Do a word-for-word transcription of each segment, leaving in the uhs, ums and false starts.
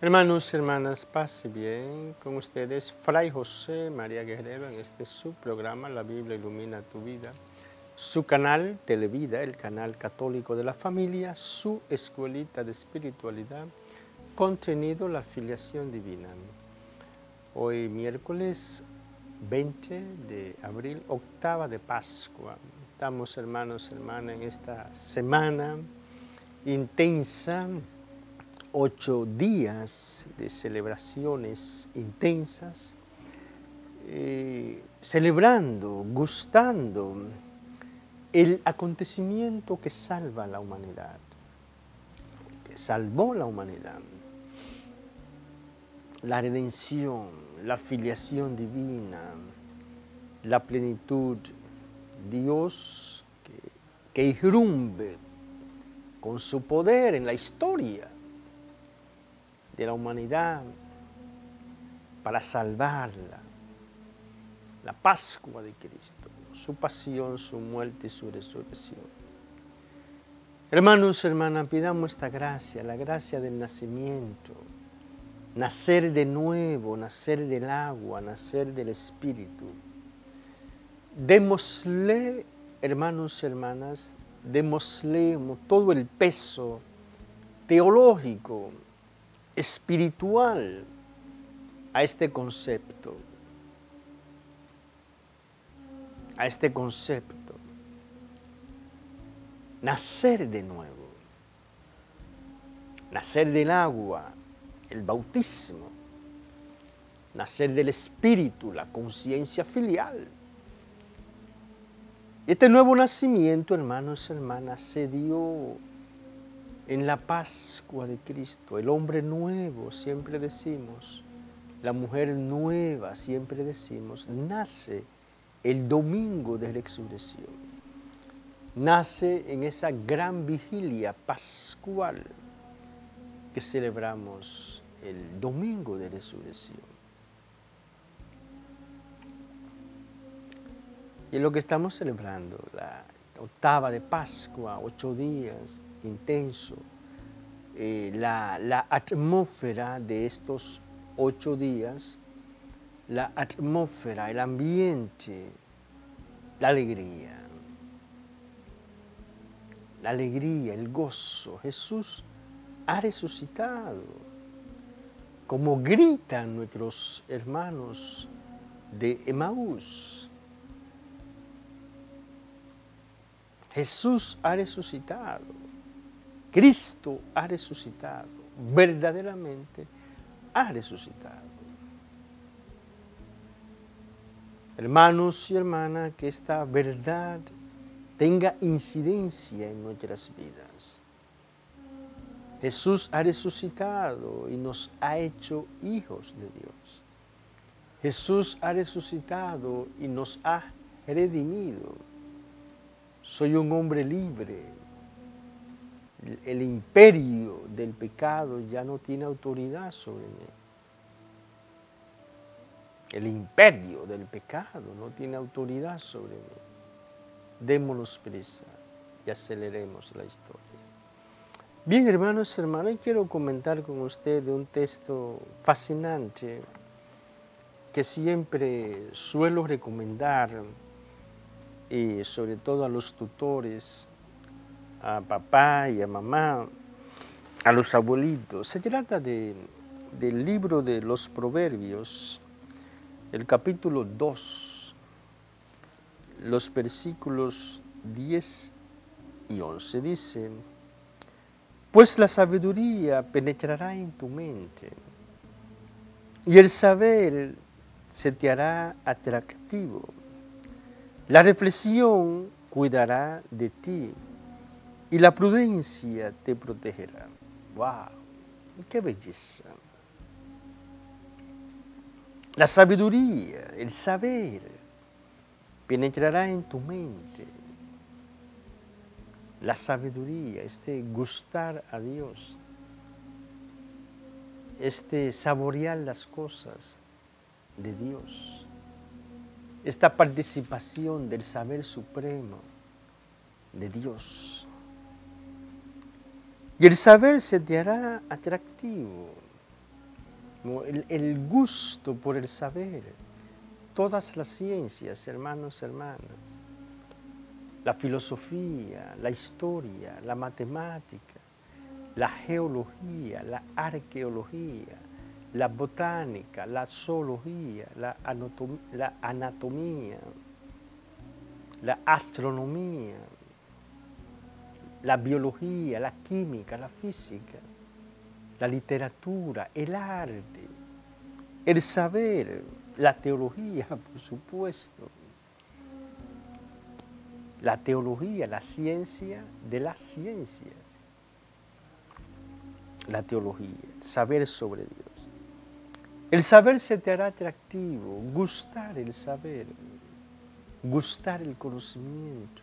Hermanos, hermanas, paz y bien con ustedes, Fray José María Guerrero, en este su programa, La Biblia Ilumina Tu Vida, su canal Televida, el canal católico de la familia, su escuelita de espiritualidad, contenido La Filiación Divina. Hoy miércoles veinte de abril, octava de Pascua. Estamos, hermanos, hermanas, en esta semana intensa, ocho días de celebraciones intensas, eh, celebrando, gustando el acontecimiento que salva a la humanidad, que salvó la humanidad, la redención, la filiación divina, la plenitud, Dios que, que irrumpe con su poder en la historia de la humanidad para salvarla, la Pascua de Cristo, su pasión, su muerte y su resurrección. Hermanos, hermanas, pidamos esta gracia, la gracia del nacimiento, nacer de nuevo, nacer del agua, nacer del Espíritu. Démosle, hermanos, hermanas, démosle todo el peso teológico, espiritual a este concepto, a este concepto, nacer de nuevo, nacer del agua, el bautismo, nacer del Espíritu, la conciencia filial. Este nuevo nacimiento, hermanos, hermanas, se dio en la Pascua de Cristo, el hombre nuevo, siempre decimos, la mujer nueva, siempre decimos, nace el domingo de resurrección. Nace en esa gran vigilia pascual que celebramos el domingo de resurrección. Y lo que estamos celebrando, la octava de Pascua, ocho días, intenso, eh, la, la atmósfera de estos ocho días, la atmósfera, el ambiente, la alegría, la alegría, el gozo. Jesús ha resucitado, como gritan nuestros hermanos de Emaús. Jesús ha resucitado, Cristo ha resucitado, verdaderamente ha resucitado. Hermanos y hermanas, que esta verdad tenga incidencia en nuestras vidas. Jesús ha resucitado y nos ha hecho hijos de Dios. Jesús ha resucitado y nos ha redimido. Soy un hombre libre. El imperio del pecado ya no tiene autoridad sobre mí. El imperio del pecado no tiene autoridad sobre mí. Démonos prisa y aceleremos la historia. Bien, hermanos, hermanas, quiero comentar con ustedes un texto fascinante que siempre suelo recomendar, y sobre todo a los tutores, a papá y a mamá, a los abuelitos. Se trata de, del libro de los Proverbios, el capítulo dos, los versículos diez y once. Dice: pues la sabiduría penetrará en tu mente, y el saber se te hará atractivo. La reflexión cuidará de ti, y la prudencia te protegerá. ¡Wow! ¡Qué belleza! La sabiduría, el saber, penetrará en tu mente. La sabiduría, este gustar a Dios, este saborear las cosas de Dios, esta participación del saber supremo de Dios. Y el saber se te hará atractivo. ¿no? el, el gusto por el saber. Todas las ciencias, hermanos, hermanas, la filosofía, la historia, la matemática, la geología, la arqueología, la botánica, la zoología, la, anatom la anatomía, la astronomía, la biología, la química, la física, la literatura, el arte, el saber, la teología, por supuesto. La teología, la ciencia de las ciencias. La teología, el saber sobre Dios. El saber se te hará atractivo, gustar el saber, gustar el conocimiento.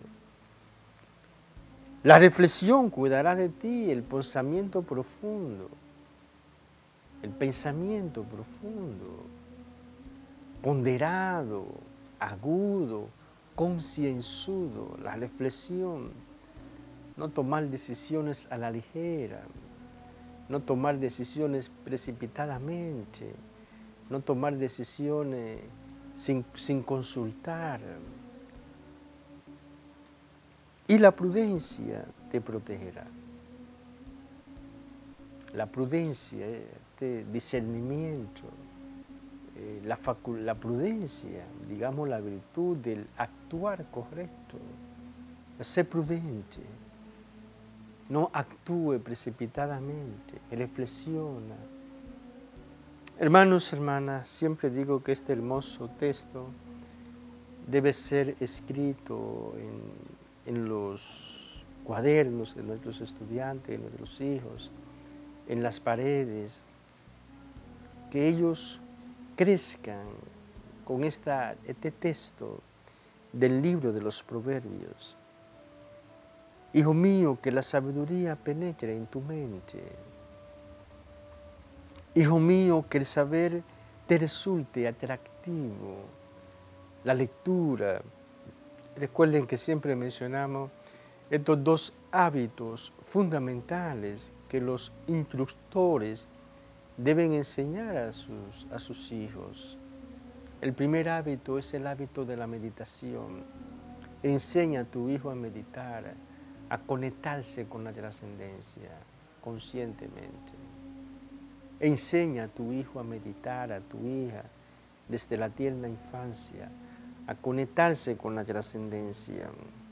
La reflexión cuidará de ti el pensamiento profundo, el pensamiento profundo, ponderado, agudo, concienzudo, la reflexión, no tomar decisiones a la ligera, no tomar decisiones precipitadamente, no tomar decisiones sin, sin consultar. Y la prudencia te protegerá. La prudencia, este discernimiento, eh, la, la prudencia, digamos la virtud del actuar correcto, ser prudente. No actúe precipitadamente, reflexiona. Hermanos, hermanas, siempre digo que este hermoso texto debe ser escrito en, en los cuadernos de nuestros estudiantes, de nuestros hijos, en las paredes, que ellos crezcan con esta, este texto del libro de los Proverbios. Hijo mío, que la sabiduría penetre en tu mente. Hijo mío, que el saber te resulte atractivo. La lectura. Recuerden que siempre mencionamos estos dos hábitos fundamentales que los instructores deben enseñar a sus, a sus hijos. El primer hábito es el hábito de la meditación. Enseña a tu hijo a meditar, a conectarse con la trascendencia conscientemente. Enseña a tu hijo a meditar, a tu hija, desde la tierna infancia, a conectarse con la trascendencia.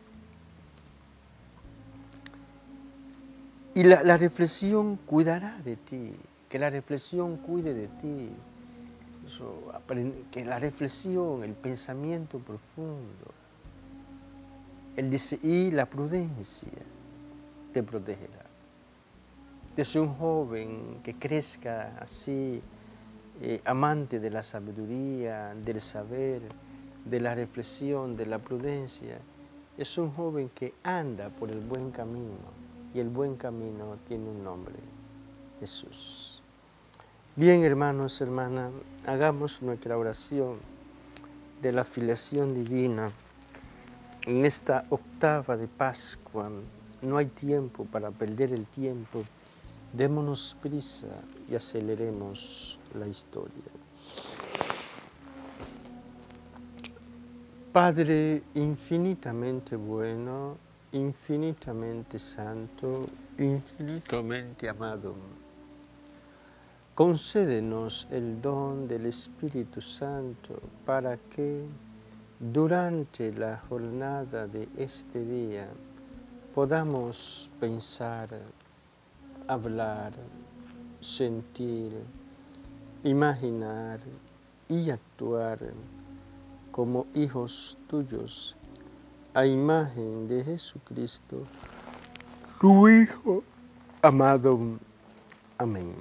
Y la, la reflexión cuidará de ti, que la reflexión cuide de ti, Eso, que la reflexión, el pensamiento profundo, el, y la prudencia te protegerá. Desde un joven que crezca así, eh, amante de la sabiduría, del saber, de la reflexión, de la prudencia, es un joven que anda por el buen camino, y el buen camino tiene un nombre, Jesús. Bien, hermanos, hermanas, hagamos nuestra oración de la filiación divina en esta octava de Pascua. No hay tiempo para perder el tiempo. Démonos prisa y aceleremos la historia. Padre infinitamente bueno, infinitamente santo, infinitamente amado, concédenos el don del Espíritu Santo para que durante la jornada de este día podamos pensar, hablar, sentir, imaginar y actuar como hijos tuyos, a imagen de Jesucristo, tu Hijo amado. Amén.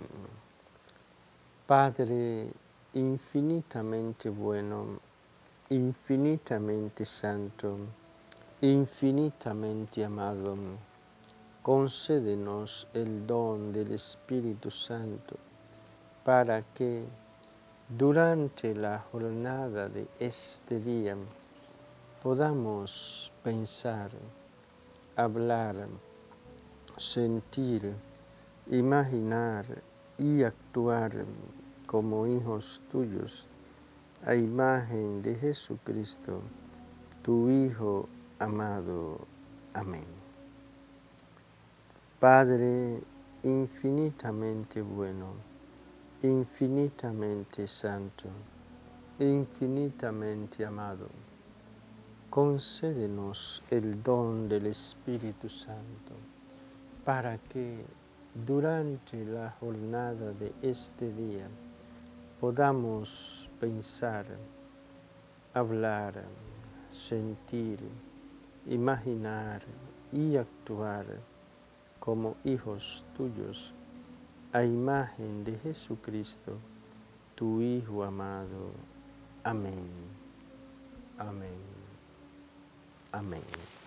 Padre infinitamente bueno, infinitamente santo, infinitamente amado, concédenos el don del Espíritu Santo para que durante la jornada de este día podamos pensar, hablar, sentir, imaginar y actuar como hijos tuyos, a imagen de Jesucristo, tu Hijo amado. Amén. Padre infinitamente bueno, infinitamente santo, infinitamente amado, concédenos el don del Espíritu Santo, para que durante la jornada de este día podamos pensar, hablar, sentir, imaginar y actuar como hijos tuyos, a imagen de Jesucristo, tu Hijo amado. Amén. Amén. Amén.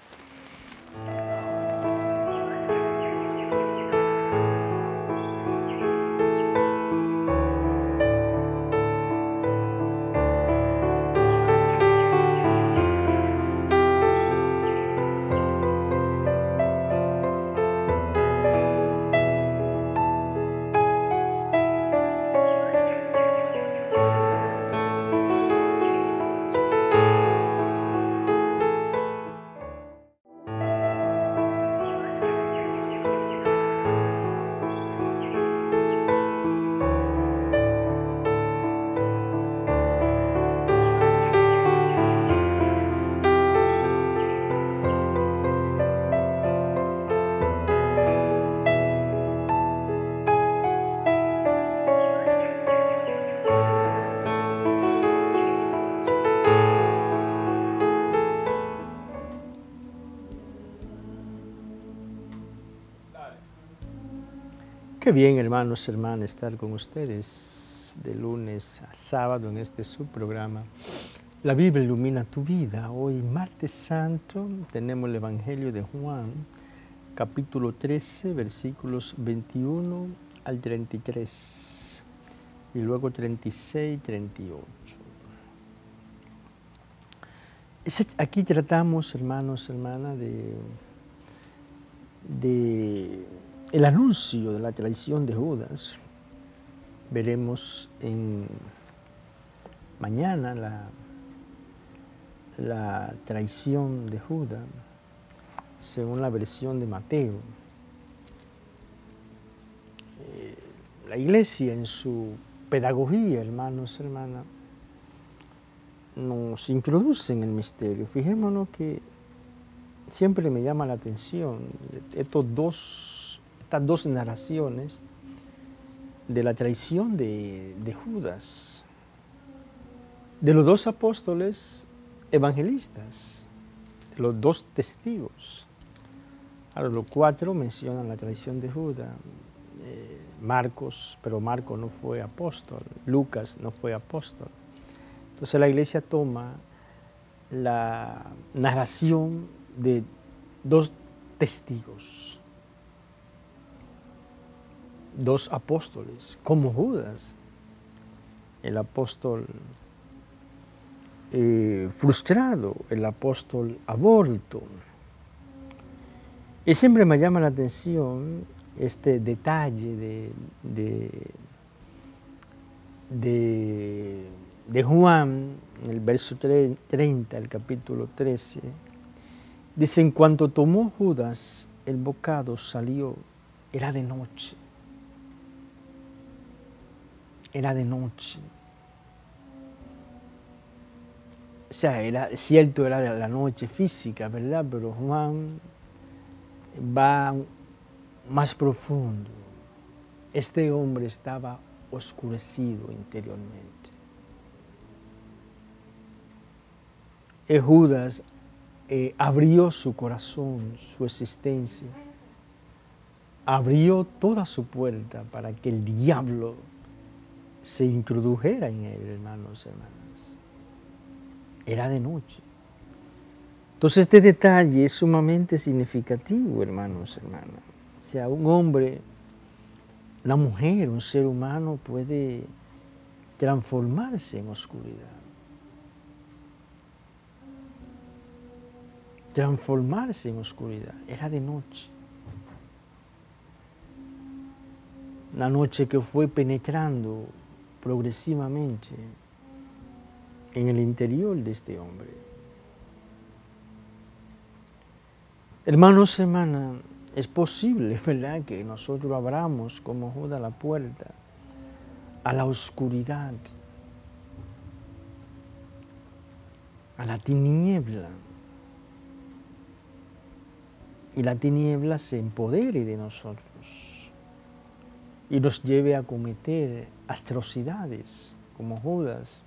Qué bien, hermanos y hermanas, estar con ustedes de lunes a sábado en este subprograma. La Biblia ilumina tu vida. Hoy, martes santo, tenemos el Evangelio de Juan, capítulo trece, versículos veintiuno al treinta y tres, y luego treinta y seis y treinta y ocho. Aquí tratamos, hermanos y hermanas, de... de el anuncio de la traición de Judas. Veremos en mañana la, la traición de Judas, según la versión de Mateo. Eh, la Iglesia en su pedagogía, hermanos y hermanas, nos introduce en el misterio. Fijémonos que siempre me llama la atención estos dos Estas dos narraciones de la traición de, de Judas, de los dos apóstoles evangelistas, de los dos testigos. Ahora, los cuatro mencionan la traición de Judas. Eh, Marcos, pero Marcos no fue apóstol, Lucas no fue apóstol. Entonces la Iglesia toma la narración de dos testigos, dos apóstoles, como Judas, el apóstol eh, frustrado, el apóstol aborto. Y siempre me llama la atención este detalle de, de, de, de Juan, en el verso treinta, el capítulo trece, dice: en cuanto tomó Judas el bocado, salió, era de noche. Era de noche. O sea, era cierto, era de la noche física, ¿verdad? Pero Juan va más profundo. Este hombre estaba oscurecido interiormente. Y Judas eh, abrió su corazón, su existencia. Abrió toda su puerta para que el diablo se introdujera en él, hermanos y hermanas. Era de noche. Entonces este detalle es sumamente significativo, hermanos y hermanas. O sea, un hombre, una mujer, un ser humano puede transformarse en oscuridad. Transformarse en oscuridad. Era de noche. Una noche que fue penetrando progresivamente en el interior de este hombre. Hermanos, hermanas, es posible, ¿verdad?, que nosotros abramos como Judas la puerta a la oscuridad, a la tiniebla, y la tiniebla se empodere de nosotros y nos lleve a cometer atrocidades como Judas,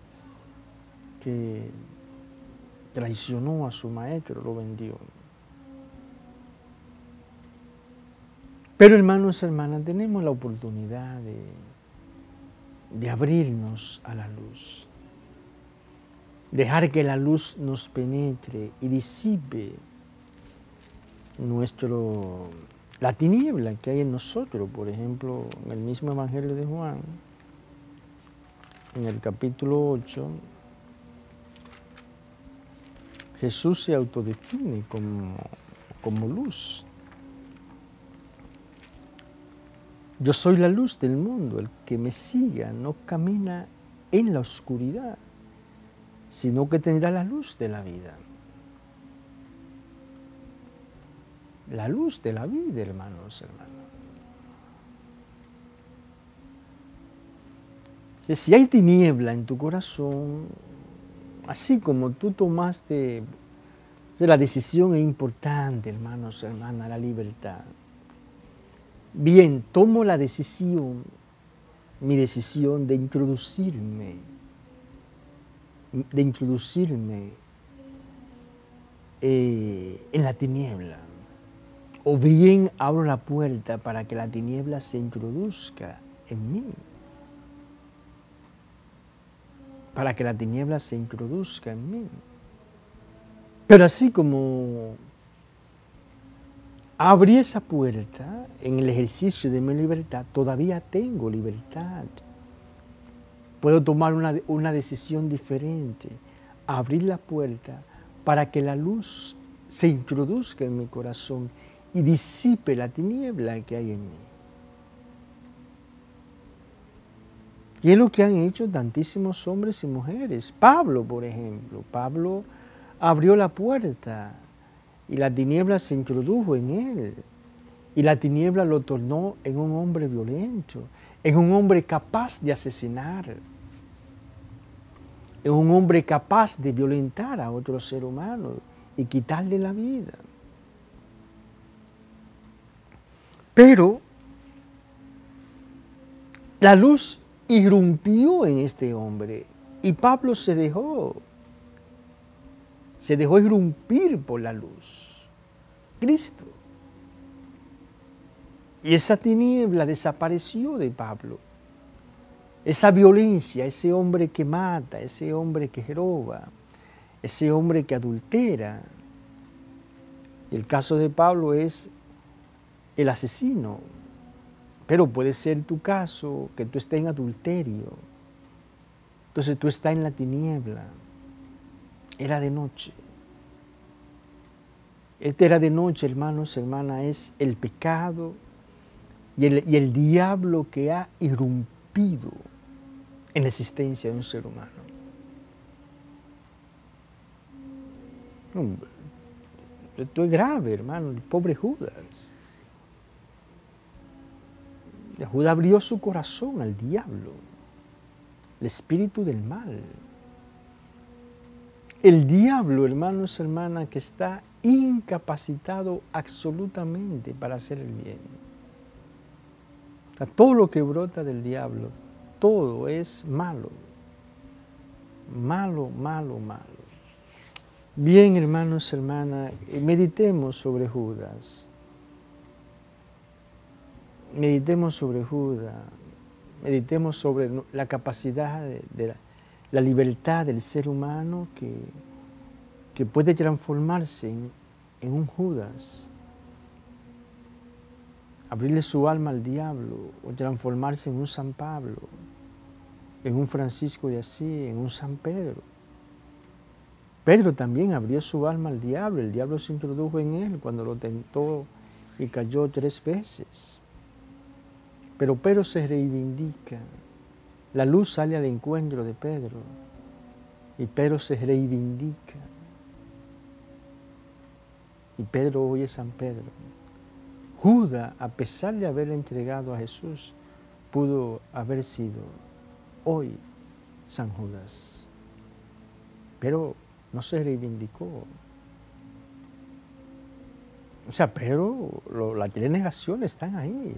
que traicionó a su maestro, lo vendió. Pero hermanos, hermanas, tenemos la oportunidad de, de abrirnos a la luz, dejar que la luz nos penetre y disipe nuestro, la tiniebla que hay en nosotros. Por ejemplo, en el mismo Evangelio de Juan, en el capítulo ocho, Jesús se autodefine como, como luz. Yo soy la luz del mundo, el que me siga no camina en la oscuridad, sino que tendrá la luz de la vida. La luz de la vida, hermanos, hermanas. Si hay tiniebla en tu corazón, así como tú tomaste la decisión, es importante, hermanos, hermanas, la libertad. Bien, tomo la decisión, mi decisión de introducirme, de introducirme eh, en la tiniebla. O bien abro la puerta para que la tiniebla se introduzca en mí. Para que la tiniebla se introduzca en mí. Pero así como abrí esa puerta en el ejercicio de mi libertad, todavía tengo libertad. Puedo tomar una, una decisión diferente, abrir la puerta para que la luz se introduzca en mi corazón y disipe la tiniebla que hay en mí. Y es lo que han hecho tantísimos hombres y mujeres. Pablo, por ejemplo, Pablo abrió la puerta y la tiniebla se introdujo en él. Y la tiniebla lo tornó en un hombre violento, en un hombre capaz de asesinar, en un hombre capaz de violentar a otro ser humano y quitarle la vida. Pero la luz irrumpió en este hombre y Pablo se dejó, se dejó irrumpir por la luz, Cristo. Y esa tiniebla desapareció de Pablo. Esa violencia, ese hombre que mata, ese hombre que roba, ese hombre que adultera. El caso de Pablo es el asesino, pero puede ser tu caso que tú estés en adulterio. Entonces tú estás en la tiniebla. Era de noche. Este era de noche, hermanos, hermanas, es el pecado y el, y el diablo que ha irrumpido en la existencia de un ser humano. Esto es grave, hermano, el pobre Judas. Judas abrió su corazón al diablo, el espíritu del mal. El diablo, hermanos, hermanas, que está incapacitado absolutamente para hacer el bien. O sea, todo lo que brota del diablo, todo es malo. Malo, malo, malo. Bien, hermanos, hermanas, meditemos sobre Judas. Meditemos sobre Judas. Meditemos sobre la capacidad de, de la, la libertad del ser humano que, que puede transformarse en, en un Judas. Abrirle su alma al diablo o transformarse en un San Pablo, en un Francisco de Asís, en un San Pedro. Pedro también abrió su alma al diablo, el diablo se introdujo en él cuando lo tentó y cayó tres veces. Pero Pedro se reivindica La luz sale al encuentro de Pedro y Pedro se reivindica. Y Pedro hoy es San Pedro. Judas, a pesar de haber entregado a Jesús, pudo haber sido hoy San Judas. Pero no se reivindicó. O sea, pero lo, las tres negaciones están ahí.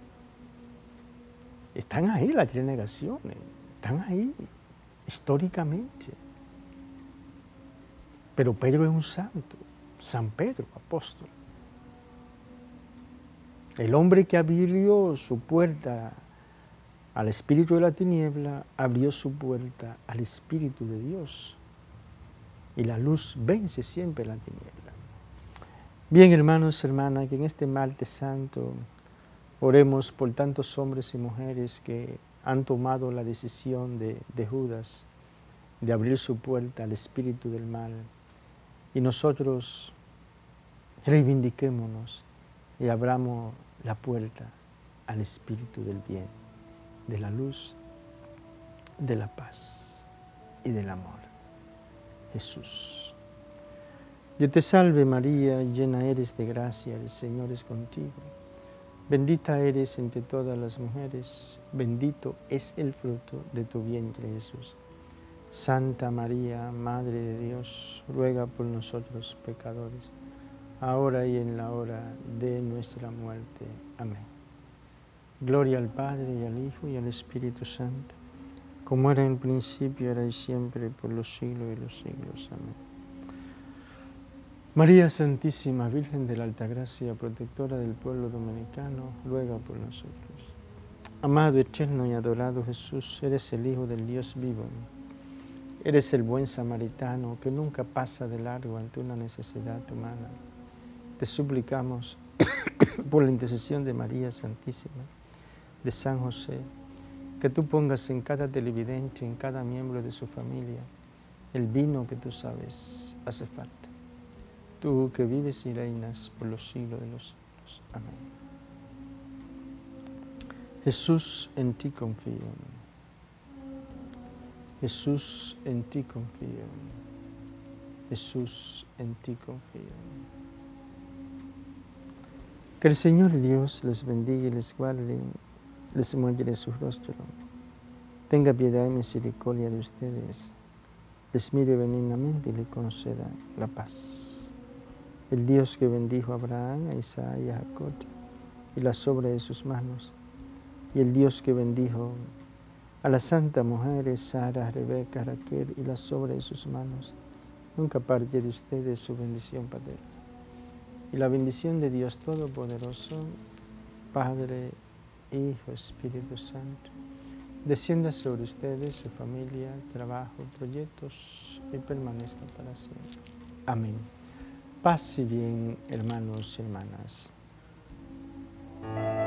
Están ahí las tres negaciones. Están ahí, históricamente. Pero Pedro es un santo. San Pedro, apóstol. El hombre que abrió su puerta al espíritu de la tiniebla, abrió su puerta al Espíritu de Dios. Y la luz vence siempre la tiniebla. Bien, hermanos, hermanas, que en este martes santo oremos por tantos hombres y mujeres que han tomado la decisión de, de Judas, de abrir su puerta al espíritu del mal. Y nosotros reivindiquémonos y abramos la puerta al espíritu del bien, de la luz, de la paz y del amor. Jesús. Dios te salve María, llena eres de gracia, el Señor es contigo. Bendita eres entre todas las mujeres, bendito es el fruto de tu vientre Jesús. Santa María, Madre de Dios, ruega por nosotros pecadores, ahora y en la hora de nuestra muerte. Amén. Gloria al Padre, y al Hijo, y al Espíritu Santo, como era en principio, ahora y siempre, por los siglos de los siglos. Amén. María Santísima, Virgen de la Altagracia, protectora del pueblo dominicano, ruega por nosotros. Amado, eterno y adorado Jesús, eres el Hijo del Dios vivo. Eres el buen samaritano que nunca pasa de largo ante una necesidad humana. Te suplicamos, por la intercesión de María Santísima, de San José, que tú pongas en cada televidente, en cada miembro de su familia, el vino que tú sabes hace falta. Tú que vives y reinas por los siglos de los siglos. Amén. Jesús, en ti confío. Jesús, en ti confío. Jesús, en ti confío. Que el Señor Dios les bendiga y les guarde, les muestre su rostro. Tenga piedad y misericordia de ustedes. Les mire benignamente y les conceda la paz. El Dios que bendijo a Abraham, a Isaac y a Jacob y la obra de sus manos, y el Dios que bendijo a las santas mujeres, Sara, Rebeca, Raquel y la obra de sus manos, nunca aparte de ustedes su bendición paterna. Y la bendición de Dios Todopoderoso, Padre, Hijo, Espíritu Santo, descienda sobre ustedes, su familia, trabajo, proyectos y permanezca para siempre. Amén. Paz y bien, hermanos y hermanas.